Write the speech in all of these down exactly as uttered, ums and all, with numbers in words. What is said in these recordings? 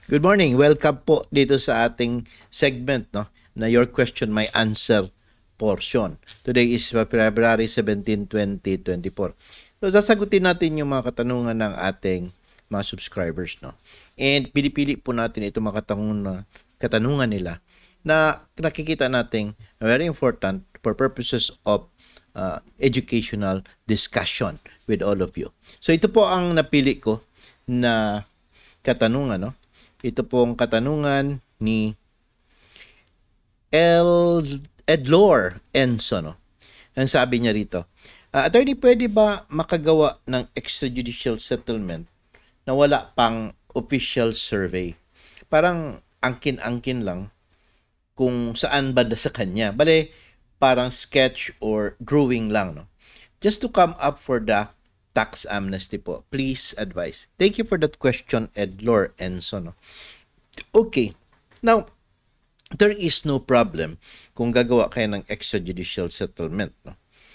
Good morning. Welcome po dito sa ating segment, no, na Your Question, My Answer portion. Today is February seventeenth, twenty twenty-four. So, sasagutin natin yung mga katanungan ng ating mga subscribers, no. And pinipili po natin itong mga katanungan, katanungan nila na nakikita natin very important for purposes of uh, educational discussion with all of you. So, ito po ang napili ko na katanungan, no. Ito pong katanungan ni El Edlor Enzo, no? Ang sabi niya rito, uh, Attorney, pwede ba makagawa ng extrajudicial settlement na wala pang official survey? Parang angkin-angkin lang kung saan banda sa kanya. Bale, parang sketch or drawing lang, no? Just to come up for the tax amnesty po. Please advise. Thank you for that question, Edlor Enzo, no? Okay. Now, there is no problem kung gagawa kayo ng extrajudicial settlement, no,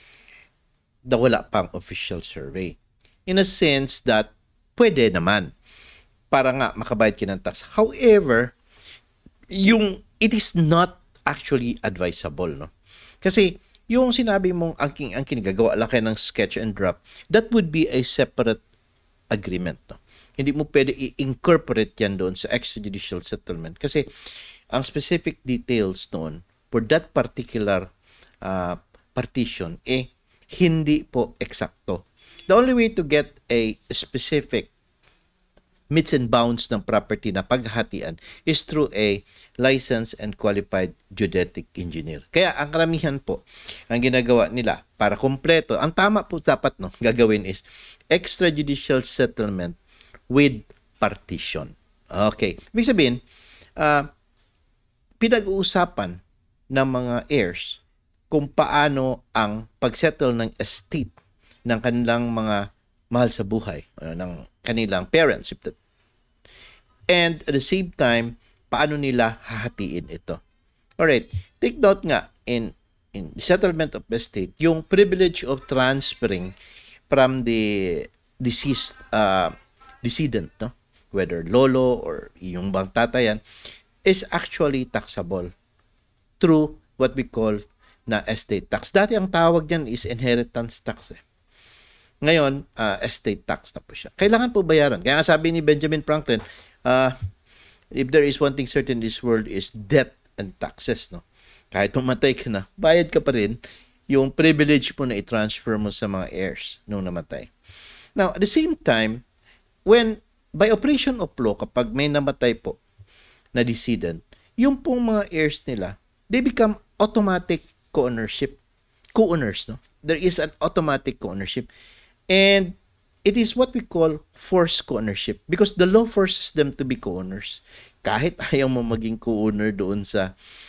na wala pang official survey. In a sense that pwede naman para nga makabayad kayo ng tax. However, yung it is not actually advisable, no? Kasi yung sinabi mong angking-angkin, gagawa lang kayo ng sketch and drop, that would be a separate agreement, no? Hindi mo pwede i-incorporate yan doon sa extrajudicial settlement kasi ang specific details noon for that particular uh, partition, eh, hindi po eksakto. The only way to get a specific meets and bounds ng property na paghahatian is through a licensed and qualified geodetic engineer. Kaya ang karamihan po, ang ginagawa nila para kumpleto, ang tama po dapat, no, gagawin is extrajudicial settlement with partition. Okay. Ibig sabihin, uh, pinag-uusapan ng mga heirs kung paano ang pagsettle ng estate ng kanilang mga mahal sa buhay, ano, ng kanilang parents. And at the same time, paano nila hahatiin ito. Alright, take note nga, in, in the settlement of estate, yung privilege of transferring from the deceased, uh, decedent, no, whether lolo or yung bang tatayan, is actually taxable through what we call na estate tax. Dati ang tawag dyan is inheritance tax, eh. Ngayon, uh, estate tax na po siya. Kailangan po bayaran. Kaya sabi ni Benjamin Franklin, uh, if there is one thing certain in this world is debt and taxes, no? Kahit pumatay ka na, bayad ka pa rin yung privilege mo na i-transfer mo sa mga heirs nung namatay. Now, at the same time, when, by operation of law, kapag may namatay po na decedent, yung pong mga heirs nila, they become automatic co-ownership. Co-owners, no? There is an automatic co-ownership. And it is what we call forced co-ownership because the law forces them to be co-owners. Kahit ayaw mo maging co-owner doon sa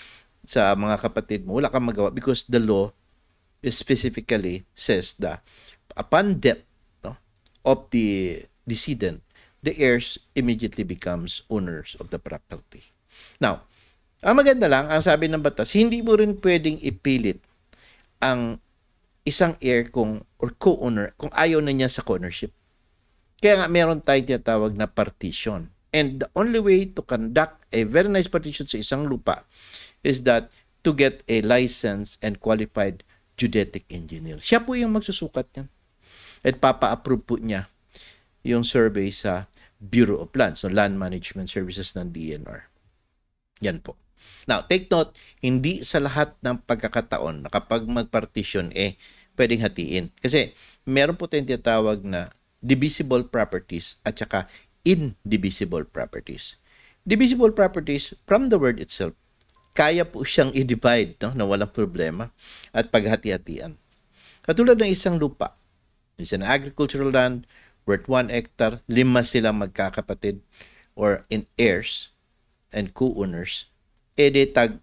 sa mga kapatid mo, wala kang magawa because the law specifically says that upon death, no, of the decedent, the heirs immediately becomes owners of the property. Now, ang maganda lang, ang sabi ng batas, hindi mo rin pwedeng ipilit ang isang heir kung or co-owner kung ayaw na niya sa co-ownership. Kaya nga meron tayong tinatawag na partition. And the only way to conduct a very nice partition sa isang lupa is that to get a licensed and qualified geodetic engineer. Siya po yung magsusukat niyan. At papa-approve po niya yung survey sa Bureau of Lands, so Land Management Services ng D N R. Yan po. Now, take note, hindi sa lahat ng pagkakataon na kapag mag-partition, eh, pwedeng hatiin. Kasi meron po tayong tinatawag na divisible properties at saka indivisible properties. Divisible properties, from the word itself, kaya po siyang i-divide, no, na walang problema at paghati-hatian. Katulad ng isang lupa, is an agricultural land worth one hectare, lima silang magkakapatid or in heirs and co-owners, eh de tag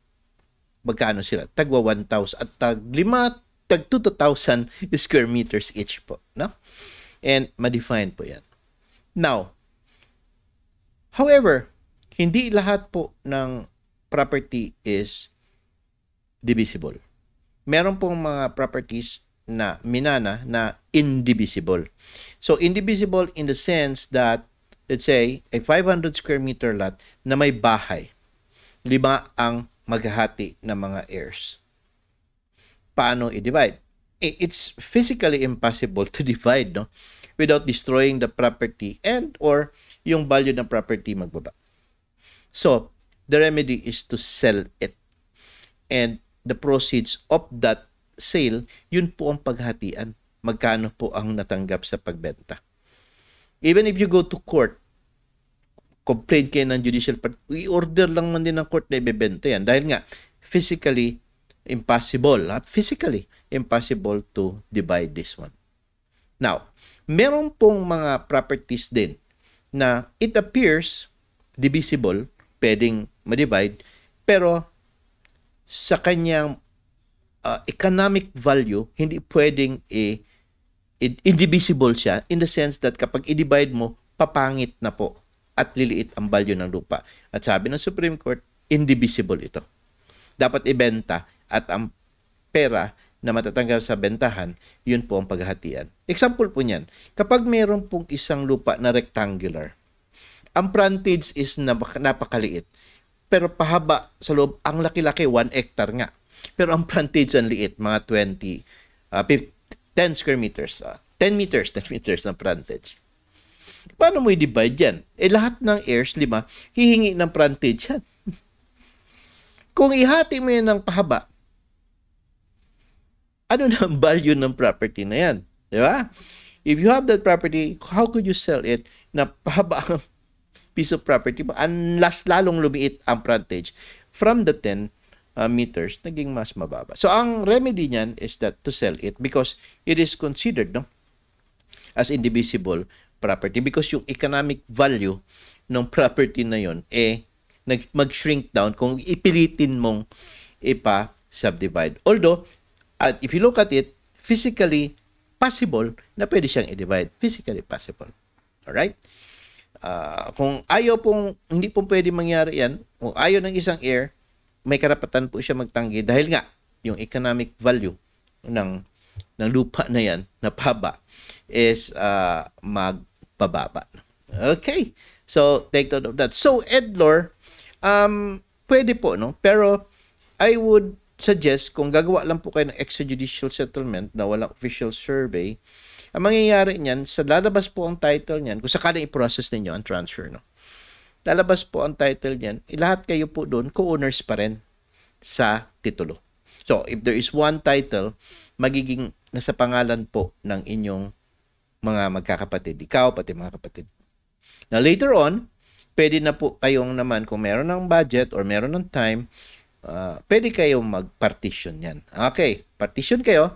magkano sila? Tagwa one thousand at tag lima, tag two thousand square meters each po, no? And ma-define po yan. Now, however, hindi lahat po ng property is divisible. Meron pong mga properties na minana na indivisible. So, indivisible in the sense that let's say, a five hundred square meter lot na may bahay. Lima ang maghahati ng mga heirs. Paano i-divide? It's physically impossible to divide, no? Without destroying the property and or yung value ng property magbaba. So, the remedy is to sell it. And the proceeds of that sale, yun po ang paghatian. Magkano po ang natanggap sa pagbenta. Even if you go to court, complain kayo ng judicial part, i-order lang man din ng court na ibebenta yan. Dahil nga, physically impossible. Ha? Physically impossible to divide this one. Now, meron pong mga properties din na it appears divisible, pwedeng ma-divide, pero sa kanyang uh, economic value, hindi pwedeng i- indivisible siya in the sense that kapag i-divide mo, papangit na po at liliit ang value ng lupa. At sabi ng Supreme Court, indivisible ito. Dapat ibenta at ang pera na matatanggap sa bentahan, yun po ang paghahatian. Example po niyan, kapag mayroon pong isang lupa na rectangular, ang frontage is napakaliit. Pero pahaba sa loob, ang laki-laki, one hectare nga. Pero ang frontage ang liit, mga twenty, uh, fifty, ten square meters. Uh, ten meters, ten meters ng frontage. Paano mo i-divide yan? Eh lahat ng heirs, lima, hihingi ng frontage yan. Kung ihati mo yan ng pahaba, ano na ang value ng property na yan? Di ba? If you have that property, how could you sell it na pahaba ang piece of property mo? Unless lalong lumiit ang frontage from the ten uh, meters, naging mas mababa. So, ang remedy niyan is that to sell it because it is considered no, as indivisible property because yung economic value ng property na yon eh mag-shrink down kung ipilitin mong ipa-subdivide. Although, at if you look at it, physically possible na pwede siyang i-divide. Physically possible. Alright? Uh, kung ayaw pong, hindi pong pwede mangyari yan, kung ayaw ng isang heir, may karapatan po siya magtanggi dahil nga, yung economic value ng, ng lupa na yan, na paba, is uh, magbababa. Okay? So, take note of that. So, Edlor, um, pwede po, no? Pero, I would suggest, kung gagawa lang po kayo ng extrajudicial settlement na walang official survey, ang mangyayari niyan, sa lalabas po ang title niyan, kung sakaling i-process ninyo ang transfer, no? Lalabas po ang title niyan, lahat kayo po doon, co-owners pa rin sa titulo. So, if there is one title, magiging nasa pangalan po ng inyong mga magkakapatid. Ikaw, pati mga kapatid. Now, later on, pwede na po kayong naman, kung meron ng budget or meron ng time, Uh, pwede kayong mag-partition yan. Okay, partition kayo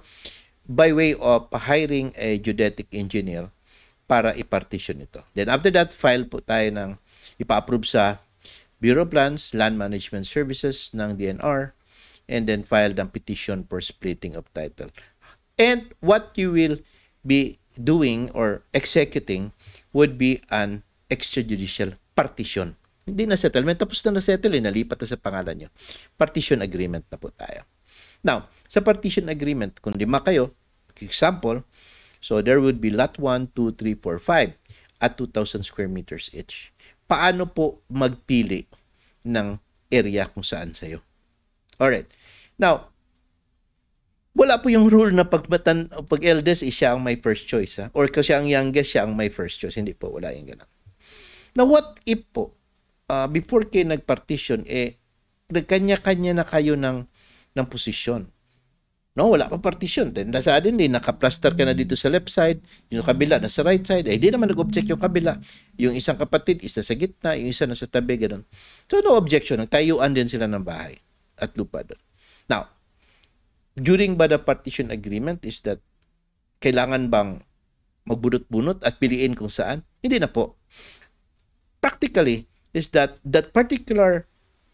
by way of hiring a geodetic engineer para i-partition ito. Then after that, file po tayo ng ipa-approve sa Bureau of Lands, Land Management Services ng D N R, and then file ng petition for splitting of title. And what you will be doing or executing would be an extrajudicial partition. Hindi na settlement. Tapos na na-settle, eh, nalipat na sa pangalan nyo. Partition agreement na po tayo. Now, sa partition agreement, kung lima kayo, example, so there would be lot one, two, three, four, five at two thousand square meters each. Paano po magpili ng area kung saan sa'yo? Alright. Now, wala po yung rule na pag, matan, pag eldest, eh, siya ang may first choice. Ha? Or kasi siya ang youngest, siya ang may first choice. Hindi po, wala yung ganun. Now, what if po, Uh, before kayo nag-partition, eh, nagkanya-kanya na kayo ng, ng posisyon. No, wala pa partition. Then, suddenly, naka-plaster ka na dito sa left side, yung kabila, nasa right side. Eh, di naman nag-object yung kabila. Yung isang kapatid, isa sa gitna, yung isa nasa tabi, gano'n. So, no objection. Nagtayuan din sila ng bahay at lupa doon. Now, during ba the partition agreement is that kailangan bang magbunot-bunot at piliin kung saan? Hindi na po. Practically, is that that particular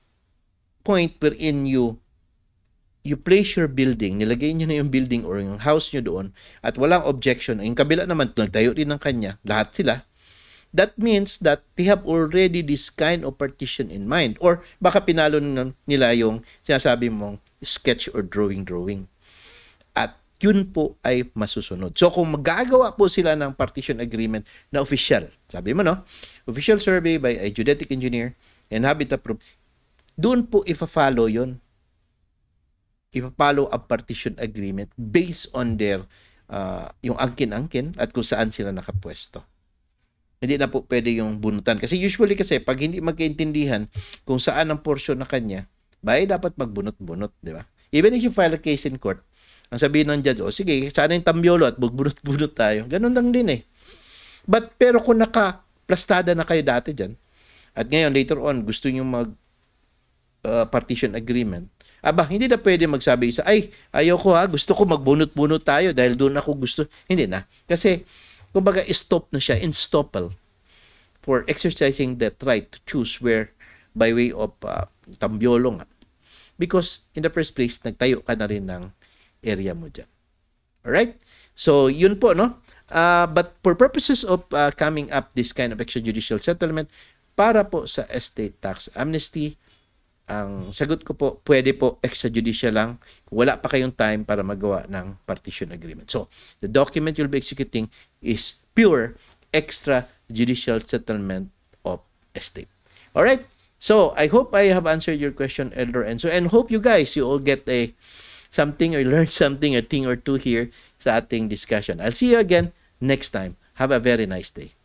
point wherein you you place your building, nilagay nyo na yung building or yung house nyo doon at walang objection, yung kabila naman, nagtayo din ng kanya, lahat sila, that means that they have already this kind of partition in mind. Or baka pinalo nila yung sinasabi mong sketch or drawing-drawing. At yun po ay masusunod. So kung magagawa po sila ng partition agreement na official, sabi mo no, official survey by a geodetic engineer and habit approved, doon po ifa-follow yun. Ipa-follow ang partition agreement based on their uh, yung angkin-angkin at kung saan sila nakapwesto. Hindi na po pwede yung bunutan. Kasi usually kasi pag hindi magkaintindihan kung saan ang portion na kanya, bay dapat magbunot-bunot, di ba? Even if you file a case in court, ang sabihin ng judge, oh sige, sana yung tambyolo at magbunot-bunot tayo. Ganun lang din eh. But pero kung naka-plastada na kayo dati dyan, at ngayon later on gusto nyo mag uh, partition agreement, aba, hindi na pwede magsabi isa, ay, ayoko ha, gusto ko magbunot-bunot tayo dahil doon ako gusto. Hindi na. Kasi, kumbaga, stop na siya, instaple for exercising that right to choose where by way of uh, tambyolo nga. Because, in the first place, nagtayo ka na rin ng area mo dyan. Alright? So, yun po, no? Uh, but for purposes of uh, coming up this kind of extrajudicial settlement, para po sa estate tax amnesty, ang sagot ko po, pwede po extrajudicial lang. Wala pa kayong time para magawa ng partition agreement. So, the document you'll be executing is pure extrajudicial settlement of estate. Alright? So, I hope I have answered your question, Elder Enzo, and hope you guys, you all get a something or learn something, a thing or two here sa ating discussion. I'll see you again next time. Have a very nice day.